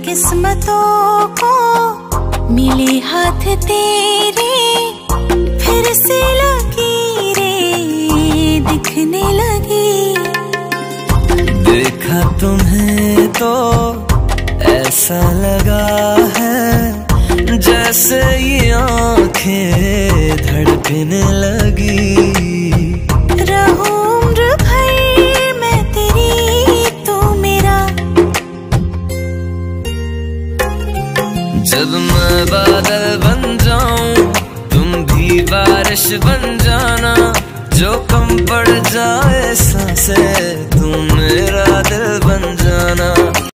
किस्मतों को मिले हाथ तेरे, फिर से लकीरें दिखने लगी। देखा तुम्हें तो ऐसा लगा है जैसे ये आंखें धड़कने लगी। रहूं उम्र भर मैं तेरी, तू मेरा। जब मैं बादल बन जाऊं तुम भी बारिश बन जाना, जो कम पड़ जाए सांसें तुम मेरा दिल बन जाना।